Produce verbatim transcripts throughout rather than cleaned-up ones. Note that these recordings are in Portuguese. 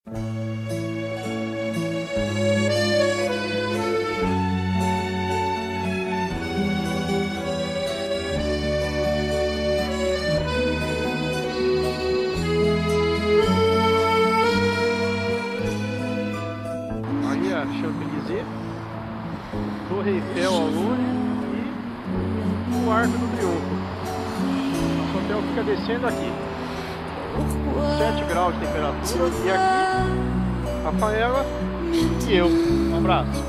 Aí a Champs-Élysées, Torre Eiffel ao longe e o Arco do Triunfo. Nosso hotel fica descendo aqui, sete graus de temperatura, e aqui Rafaela e eu. Um abraço.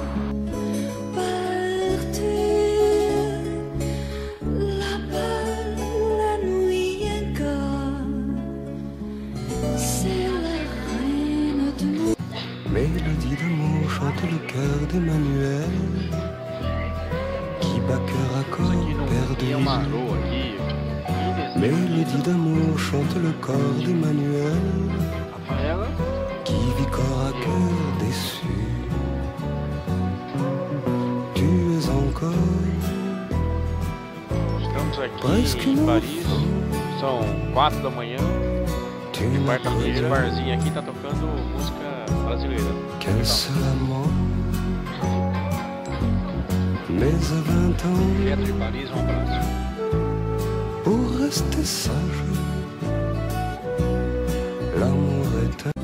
Mélodie d'amour chante le cœur d'Emmanuel, qui bat cœur à corps perd de aqui. Mélodie d'amour chante le corps d'Emmanuel, Rafaela, qui vit corps à cœur déçu. Tu es encore estamos aqui presque em um Paris, enfant. são quatro da manhã. Tu Esse n'as pas bar- esse barzinho aqui tá tocando música brasileira. qu'un seul amant. Mais à vingt ans, Direto de Paris, um abraço. pour rester sage, l'amour est un...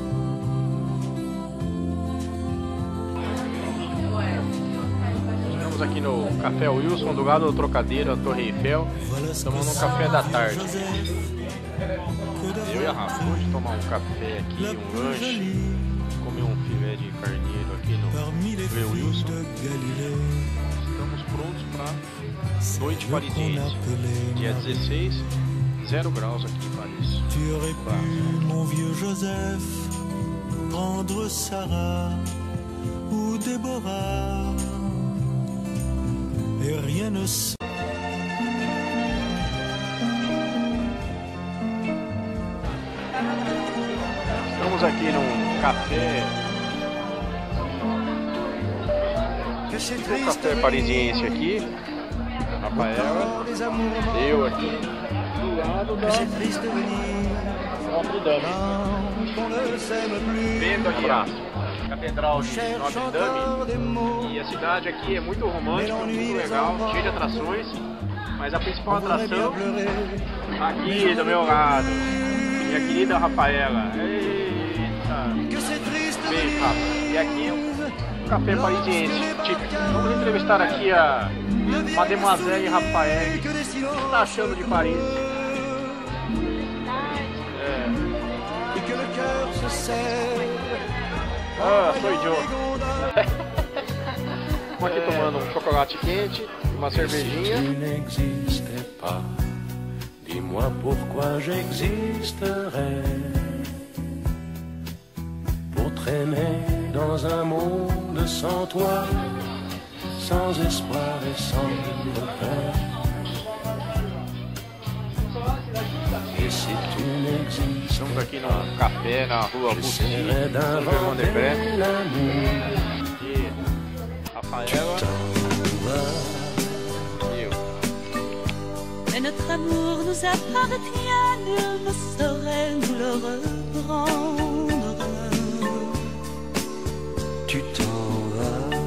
Estamos aqui no Café Wilson, do lado do Trocadeiro, a Torre Eiffel, tomando um café da tarde. Eu e a Rafa, hoje tomar um café aqui, um lanche, comer um filé de carneiro aqui no Café Wilson. Estamos prontos para noite parisiense, dia dezesseis, zero graus aqui em Paris. Tu aurais pu, mon vieux Joseph, prendre Sarah ou Déborah, et rien ne s... Estamos aqui num café, um café parisiense aqui, Rafaela, eu aqui, do lado da Notre Dame, vendo aqui a Catedral de Notre Dame, e a cidade aqui é muito romântica, muito legal, cheia de atrações, mas a principal atração, aqui do meu lado, minha querida Rafaela. Bem, Rafa. E aqui o café parisiense típico. Vamos entrevistar aqui a Mademoiselle Rafael. O que você está achando de Paris? É. Ah, sou idiota. Estamos aqui tomando um chocolate quente, uma cervejinha. Dis-moi pourquoi j'existerais, pour traîner dans un monde sans toi, sans espoir et sans regret. Et si tu n'existes, Estamos aqui no café na rua Bussy, j'essaierai d'inventer l'amour. E Rafaela, eu. Mais notre amour nous appartient, nul ne saurait nous le reprendre. Tu t'en vas.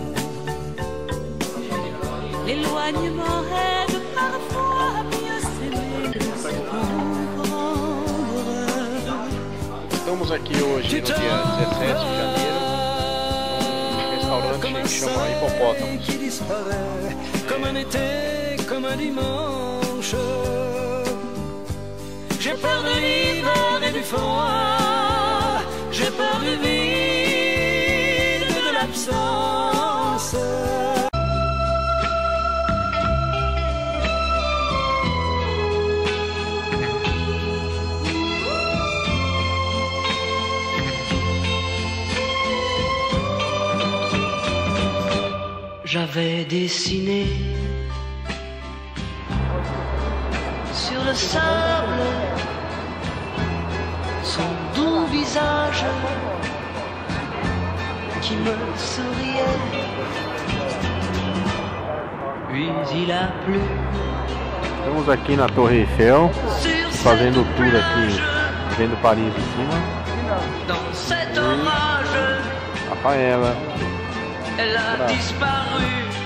L'éloignement aide parfois à mieux s'aimer que se comprendre. Estamos aqui hoje no dia dezessete de janeiro, num restaurante que chama Hipopótamos. qui disparaît comme un été, comme un dimanche. J'ai peur de l'hiver et du froid, j'ai peur du vide et de l'absence. J'avais dessiné sur le sable son doux visage qui me souriait. Puis il a plu Estamos aqui na Torre Eiffel, sur fazendo o cette tour plage. aqui, vendo Paris em cima. dans cet orage, Rafaela. elle a disparu.